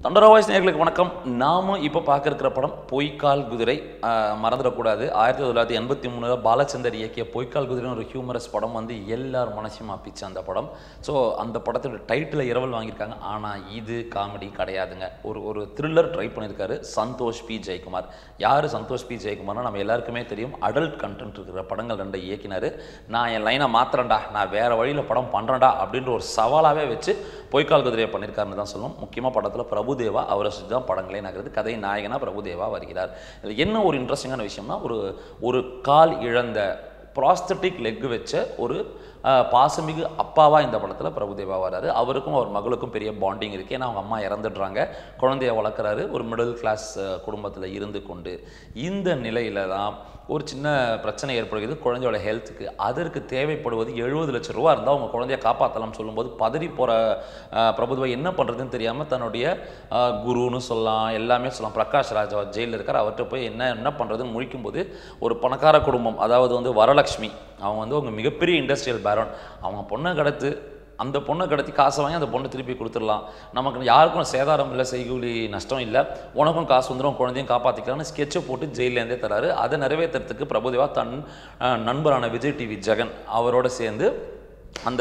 தண்டரா voice நேயர்களுக்கு வணக்கம். நாம இப்போ பார்க்க இருக்கிற படம் பொய்க்கால் குதிரை. மறந்துடக்கூடாது, 1983 பாலச்சந்தர் இயக்கிய பொய்க்கால் குதிரை ஒரு ஹியூமரஸ் படம் வந்து எல்லார் மனசையும் மாப்பிச்சு அந்த படம். ஸோ அந்த படத்தோட டைட்டில் இரவல் வாங்கியிருக்காங்க. ஆனால் இது காமெடி கிடையாதுங்க. ஒரு த்ரில்லர் ட்ரை பண்ணியிருக்காரு சந்தோஷ் பி ஜெயக்குமார். யார் சந்தோஷ் பி ஜெயக்குமார்னா நம்ம எல்லாருக்குமே தெரியும். அடல்ட் கண்டென்ட் இருக்கிற படங்கள் 2 இயக்கினார். நான் என் லைனை மாத்திரண்டா, நான் வேறு வழியில் படம் பண்ணுறேன்டா அப்படின்ற ஒரு சவாலாகவே வச்சு பொய்க்கால் குதிரையை பண்ணியிருக்காருன்னு தான் சொல்லணும். முக்கியமாக படத்தில் பிரபு தேவா அவரை சுற்றி தான் படங்களே நகருது. கதை நாயகனாக பிரபு தேவா வருகிறார். இதில் என்ன ஒரு இன்ட்ரெஸ்டிங்கான விஷயம்னா, ஒரு கால் இழந்த ப்ராஸ்தட்டிக் லெக் வச்ச ஒரு பாசமிகு அப்பாவாக இந்த படத்தில் பிரபுதேவா வராரு. அவருக்கும் அவர் மகளுக்கும் பெரிய பாண்டிங் இருக்குது. ஏன்னா அவங்க அம்மா இறந்துடுறாங்க, குழந்தைய வளர்க்குறாரு. ஒரு மிடில் கிளாஸ் குடும்பத்தில் இருந்து கொண்டு இந்த நிலையில் தான் ஒரு சின்ன பிரச்சனை ஏற்படுகிறது குழந்தையோட ஹெல்த்துக்கு. அதற்கு தேவைப்படுவது 70 லட்சம் ரூபா இருந்தால் அவங்க குழந்தைய காப்பாற்றலாம்னு சொல்லும்போது பதறி போகிற பிரபுதேவா என்ன பண்ணுறதுன்னு தெரியாமல் தன்னுடைய குருன்னு சொல்லலாம், எல்லாமே சொல்லலாம், பிரகாஷ் ராஜ் ஜெயிலில் இருக்கார், அவர்கிட்ட போய் என்ன பண்ணுறதுன்னு முழிக்கும்போது ஒரு பணக்கார குடும்பம், அதாவது வந்து வரலட்சுமி, அவங்க வந்து அவங்க மிகப்பெரிய இண்டஸ்ட்ரியல் பேரன், அவங்க பொண்ணை கடத்து அந்த பொண்ணை கடத்தி காசை வாங்கி அந்த பொண்ணை திருப்பி கொடுத்துடலாம், நமக்கு யாருக்கும் சேதாரம் இல்லை, செய்கூலி நஷ்டம் இல்லை, உனக்கும் காசு வந்துடும், குழந்தையும் காப்பாற்றிக்கலாம்னு ஸ்கெட்சை போட்டு ஜெயிலேருந்தே தராரு. அதை நிறைவேற்றுறதுக்கு பிரபுதேவா தன் நண்பரான விஜய் டிவி ஜெகன் அவரோடு சேர்ந்து அந்த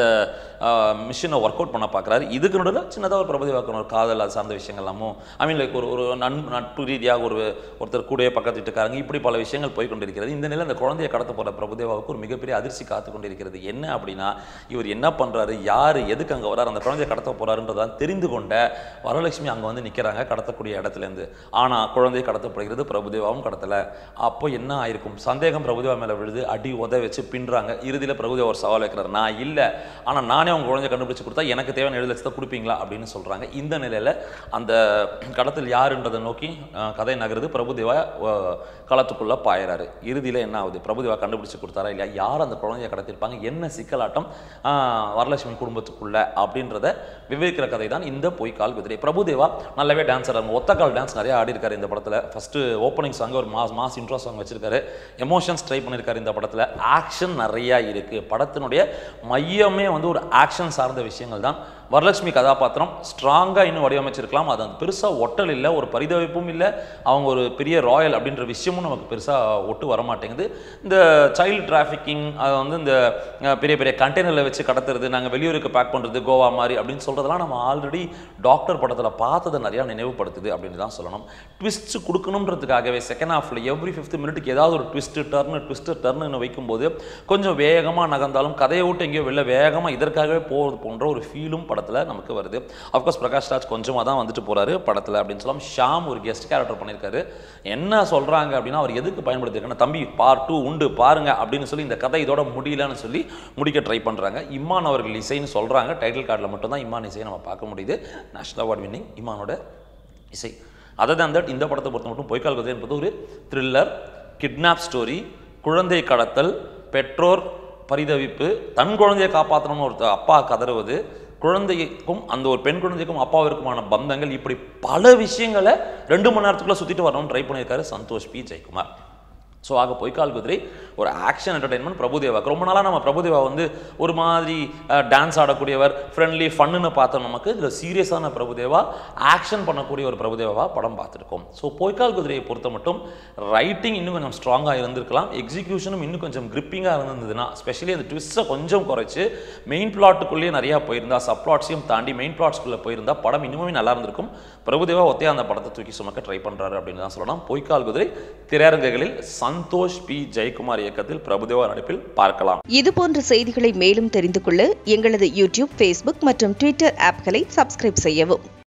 மிஷினை ஒர்க் அவுட் பண்ண பார்க்குறாரு. இதுக்கு நடுவில் சின்னதாக ஒரு பிரபுதேவாக்கு ஒரு காதல் அது சார்ந்த விஷயங்கள்லாமும், ஐ மீன் லைக் ஒரு நட்பு ரீதியாக ஒருத்தர் கூடயே பக்கத்து வீட்டுக்காரங்க, இப்படி பல விஷயங்கள் போய் கொண்டிருக்கிறது. இந்த நிலையில் அந்த குழந்தையை கடத்த போகிற பிரபுதேவாவுக்கு ஒரு மிகப்பெரிய அதிர்ச்சி காத்து கொண்டிருக்கிறது. என்ன அப்படின்னா, இவர் என்ன பண்ணுறாரு, யார் எதுக்கு அங்கே வராரு, அந்த குழந்தையை கடத்த போகிறாருன்றதான் தெரிந்து கொண்ட வரலட்சுமி அங்கே வந்து நிற்கிறாங்க கடத்தக்கூடிய இடத்துலேருந்து. ஆனால் குழந்தையை கடத்தப்படுகிறது, பிரபுதேவாவும் கடத்தலை. அப்போ என்ன ஆயிருக்கும், சந்தேகம் பிரபுதேவா மேலே விழுது, அடி உத வச்சு பின்னுறாங்க. இறுதியில் பிரபுதேவா ஒரு சவால் வைக்கிறார், நான் இல்லை, ஆனால் நானே அவங்க குழந்தைய கண்டுபிடிச்சு கொடுத்தா எனக்கு தேவையான 7 லட்சத்தை கொடுப்பீங்களா அப்படின்னு சொல்கிறாங்க. இந்த நிலையில் அந்த கடத்தல் யாருன்றதை நோக்கி கதை நகருது. பிரபுதேவா களத்துக்குள்ளே பாயிறாரு. இறுதியில் என்ன ஆகுது, பிரபுதேவா கண்டுபிடிச்சு கொடுத்தாரா இல்லையா, யார் அந்த குழந்தைய கடத்திருப்பாங்க, என்ன சிக்கலாட்டம் வரலட்சுமி குடும்பத்துக்குள்ள அப்படின்றத விவரிக்கிற கதை தான் இந்த பொய்க்கால் குதிரை. பிரபுதேவா நல்லாவே டான்ஸ் ஆடுறாங்க, ஒத்தக்கால் டான்ஸ் நிறைய ஆடி இருக்காரு இந்த படத்தில். ஃபர்ஸ்ட் ஓப்பனிங் சாங் ஒரு மாஸ் இன்ட்ரோ சாங் வச்சிருக்காரு, எமோஷன்ஸ் ட்ரை பண்ணியிருக்காரு இந்த படத்தில். ஆக்ஷன் நிறையா இருக்குது. படத்தினுடைய மையமே வந்து ஒரு ஆக்ஷன் சார்ந்த விஷயங்கள் தான். வரலட்சுமி கதாபாத்திரம் ஸ்ட்ராங்காக இன்னும் வடிவமைச்சிருக்கலாம், அது அந்த பெருசாக ஒட்டல் இல்லை, ஒரு பரிதவிப்பும் இல்லை, அவங்க ஒரு பெரிய ராயல் அப்படின்ற விஷயமும் நமக்கு பெருசாக ஒட்டு வரமாட்டேங்குது. இந்த சைல்டு டிராஃபிக்கிங், அதை வந்து இந்த பெரிய பெரிய கண்டெய்னரில் வச்சு கடத்துறது, நாங்கள் வெளியூருக்கு பேக் பண்ணுறது கோவா மாதிரி அப்படின்னு சொல்கிறதெல்லாம் நம்ம ஆல்ரெடி டாக்டர் படத்தில் பார்த்ததை நிறையா நினைவுபடுத்துது அப்படின்னு தான் சொல்லணும். ட்விஸ்ட் கொடுக்கணுன்றதுக்காகவே செகண்ட் ஹாஃபில் எவ்ரி 5th மினிட்டுக்கு ஏதாவது ஒரு ட்விஸ்ட்டு டர்னு வைக்கும்போது கொஞ்சம் வேகமாக நகர்ந்தாலும் கதையை விட்டு எங்கேயோ வெளில வேகமாக இதற்காகவே போகிறது போன்ற ஒரு ஃபீலும் படத்தில் நமக்கு வருது. அஃப்கோர்ஸ் பிரகாஷ் ராஜ் கொஞ்சமாக தான் வந்துட்டு போகிறாரு படத்தில் அப்படின்னு சொல்லலாம். ஷாம் ஒரு கெஸ்ட் கேரக்டர் பண்ணியிருக்காரு. என்ன சொல்கிறாங்க அப்படின்னா, அவர் எதுக்கு பயன்படுத்திருக்காங்க, தம்பி பார்ட் 2 உண்டு பாருங்க அப்படின்னு சொல்லி இந்த கதை இதோட முடியலன்னு சொல்லி முடிக்க ட்ரை பண்ணுறாங்க. இம்மான் அவர்கள் இசைன்னு சொல்கிறாங்க. டைட்டில் கார்டில் மட்டும்தான் இம்மான் இசையை நம்ம பார்க்க முடியுது. நேஷனல் அவார்ட் வின்னிங் இம்மானோட இசை. அதர் தேன் தட், இந்த படத்தை பொறுத்த மட்டும் பொய்க்கால் குதிரை என்பது ஒரு த்ரில்லர், கிட்னாப் ஸ்டோரி, குழந்தை கடத்தல், பெற்றோர் பரிதவிப்பு, தன் குழந்தையை காப்பாற்றணும்னு ஒரு அப்பா கதறுவது, குழந்தைக்கும் அந்த ஒரு பெண் குழந்தைக்கும் அப்பாவிற்குமான பந்தங்கள், இப்படி பல விஷயங்களை 2 மணி நேரத்துக்குள்ளே சுற்றிட்டு வரணும்னு ட்ரை பண்ணியிருக்காரு சந்தோஷ் பி ஜெயக்குமார். ஸோ ஆக பொய்க்கால் குதிரை ஒரு ஆக்ஷன் என்டர்டெயின்மெண்ட். பிரபுதேவாக்கு ரொம்ப நாளாக நம்ம பிரபுதேவா வந்து ஒரு மாதிரி டான்ஸ் ஆடக்கூடியவர், ஃப்ரெண்ட்லி ஃபன்னுன்னு பார்த்தோம். நமக்கு இதில் சீரியஸான பிரபுதேவா, ஆக்ஷன் பண்ணக்கூடிய ஒரு பிரபுதேவாவாக படம் பார்த்துருக்கோம். ஸோ பொய்க்கால் குதிரையை பொறுத்த மட்டும் ரைட்டிங் இன்னும் கொஞ்சம் ஸ்ட்ராங்காக இருந்திருக்கலாம், எக்ஸிக்யூஷனும் இன்னும் கொஞ்சம் கிரிப்பிங்காக இருந்ததுன்னா, ஸ்பெஷலி அந்த ட்விஸ்ட்டை கொஞ்சம் குறைச்சி மெயின் பிளாட்டுக்குள்ளேயே நிறையா போயிருந்தா, சப் பிளாட்ஸையும் தாண்டி மெயின் பிளாட்ஸ்குள்ளே போயிருந்தா படம் இன்னுமே நல்லா இருந்திருக்கும். பிரபுதேவா ஒத்தையாக அந்த படத்தை தூக்கி சுமக்க ட்ரை பண்ணுறாரு அப்படின்னு தான் சொல்லலாம். பொய்க்கால் குதிரை திரையரங்குகளில் சந்தோஷ் பி ஜெயக்குமார் இயக்கத்தில் பிரபுதேவா நடிப்பில் பார்க்கலாம். இது போன்ற செய்திகளை மேலும் தெரிந்து கொள்ள எங்களது யூடியூப், ஃபேஸ்புக் மற்றும் ட்விட்டர் ஆப்களை சப்ஸ்கிரைப் செய்யவும்.